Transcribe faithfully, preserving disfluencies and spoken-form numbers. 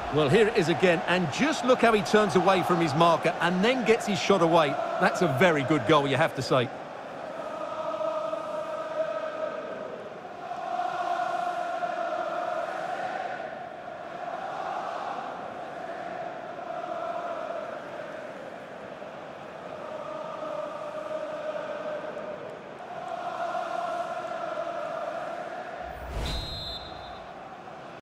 Well, here it is again, and just look how he turns away from his marker and then gets his shot away. That's a very good goal, you have to say.